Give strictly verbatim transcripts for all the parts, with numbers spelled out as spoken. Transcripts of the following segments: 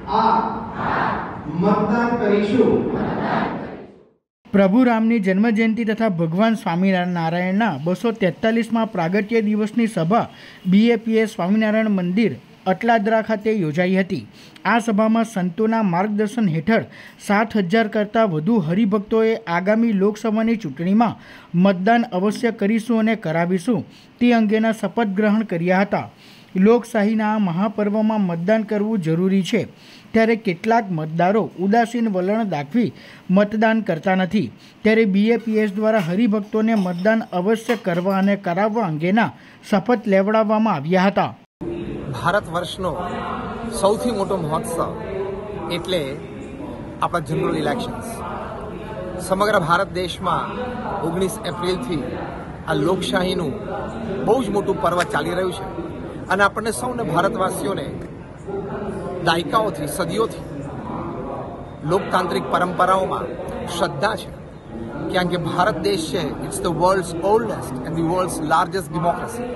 मतदान करीशुं। प्रभु रामनी जन्मजयंती तथा भगवान स्वामीनारायणना बसो तेतालीसमा प्रागट्य दिवसनी सभा बीएपीएस स्वामीनारायण मंदिर अटलादरा खाते योजाई हती। आ सभामां संतोना मार्गदर्शन हेठळ सात हजार करता वधु हरिभक्तोए आगामी लोकसभानी चूंटणीमां मतदान अवश्य करीशुं अने करावीशुं ते अंगेना शपथ ग्रहण कर्या हता। लोकशाहीना आ महापर्वमां मतदान करवुं जरूरी छे, त्यारे केटलाक मतदारो उदासीन वलण दाखवी मतदान करता नथी। त्यारे बीएपीएस द्वारा हरिभक्तोने मतदान अवश्य करवा अने कराववा अंगेना शपथ लेवडाववामां आव्या हता। भारत वर्षनो सौथी मोटो महोत्सव एटले आपणा जनरल इलेक्शन्स। समग्र भारत देश में ओगनीस एप्रिल थी आ लोकशाहीनु बहु ज मोटुं पर्व चाली रह्युं छे अने आपणे सौने भारतवासीओने दायकाओथी सदीओथी लोकतांत्रिक परंपराओमां श्रद्धा छे, कारण के भारत देश छे it's the world's oldest and the world's largest democracy.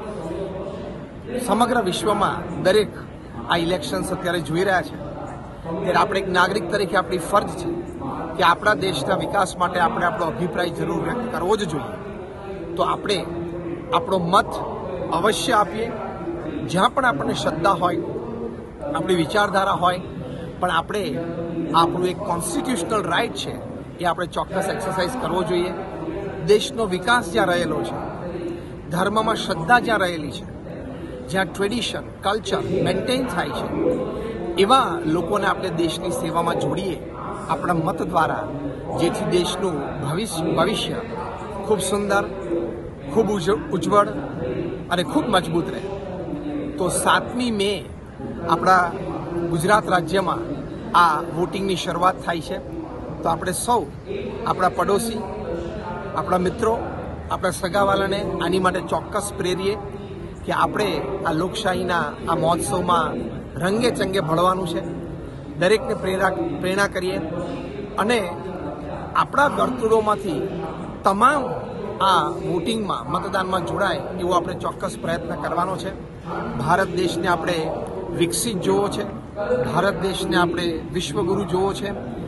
समग्र विश्व में दरेक आ इलेक्शन्स अत्यारे जोई रह्या छे, त्यारे आपणे एक नागरिक तरीके आपणी फर्ज छे कि आपणा देशना विकास माटे आपणे आपणो अभिप्राय जरूर व्यक्त करवो ज जोईए। तो आपणे आपणो मत अवश्य आपीए, ज्यां पण आपणे श्रद्धा होय, आपणी विचारधारा होय, पण आपणे आपणुं एक कॉन्स्टिट्यूशनल राइट छे ए आपणे चोक्कस एक्सरसाइज करवो जोईए। देशनो विकास ज्यां रहेलो छे, धर्ममां श्रद्धा ज्यां रहेली छे, ज्यां ट्रेडिशन कल्चर मेन्टेन थाय छे, एवा लोकोने आपणे देशनी सेवामां जोड़ीए आपणा मत द्वारा, जेथी देशनुं भविष्य भविष्य खूब सुंदर, खूब उज्जवल अने खूब मजबूत रहे। तो सातमी मे अपना गुजरात राज्य में आ वोटिंग की शुरुआत थाय छे। तो आपणे सौ अपना पड़ोसी, अपना मित्रों, अपना सगावालाने आनी माटे चोक्कस प्रेरीए कि आपणे आ लोकशाहीना आ महोत्सव में रंगे चंगे भळवानुं छे। दरेकने प्रेरणा प्रेरणा करीए अने आपणा वर्तुळोमांथी तमाम आ वोटिंग में मतदान में जोड़ाय एवो आपणे चोक्कस प्रयत्न करवानो छे। भारत देश ने आपणे विकसित जोवो छे, भारत देश ने आपणे विश्वगुरु जोवो छे।